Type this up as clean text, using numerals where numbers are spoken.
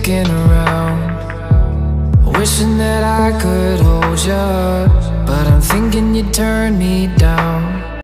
sticking around, wishing that I could hold you, but I'm thinking you'd turn me down.